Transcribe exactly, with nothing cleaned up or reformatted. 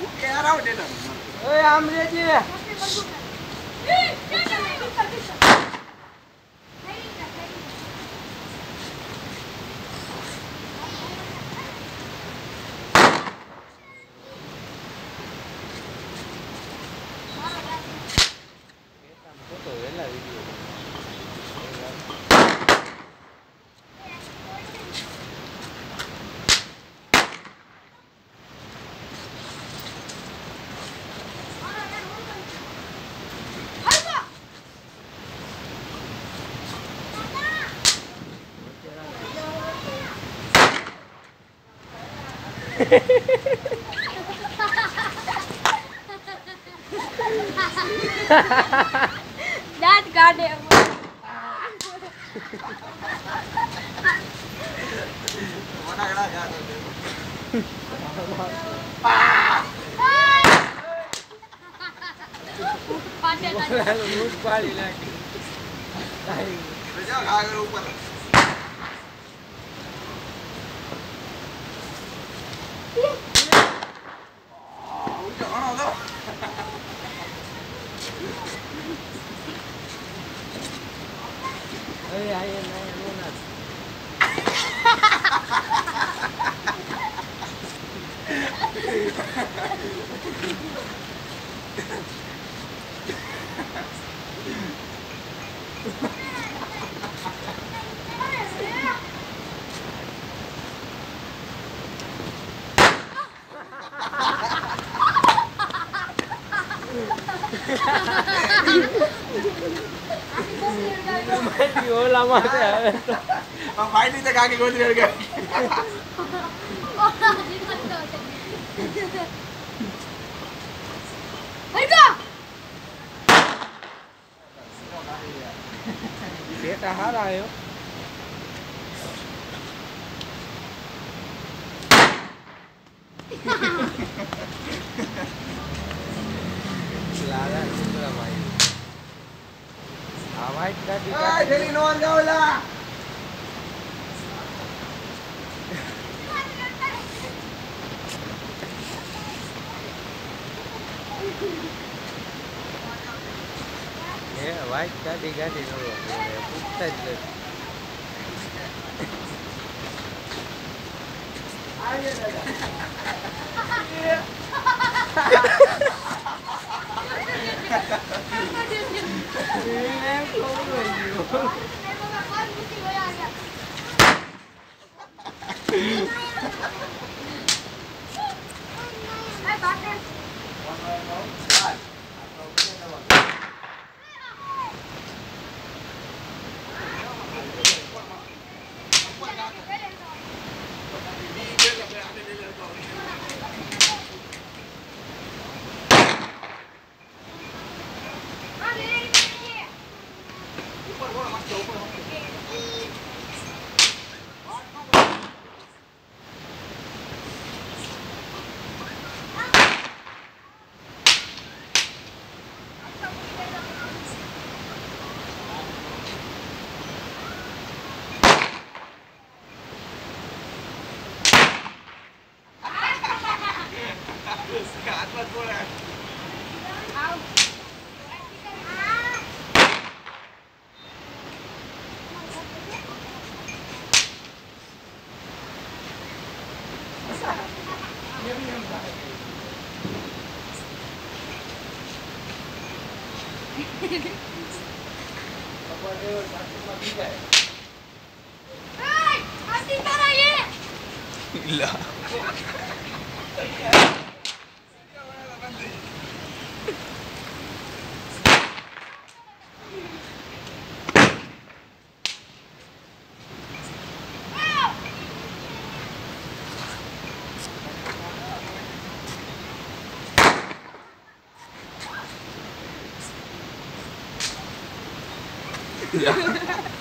ओए आमरे जी दांत काटे Ê, ai em đây luôn à. Mati lama saya. Ngapain nih kaki gue tidak ada. Harga. Dia tahara yo. Silakan sudah main. Awak dah di. Ah, jadi nuan kau lah. Ya, awak dah di ganti dulu. Putar je. Ayo dah. Atlas bola. Apa dia satu lagi kan? Hei, masih cara ye. Gila. Yeah.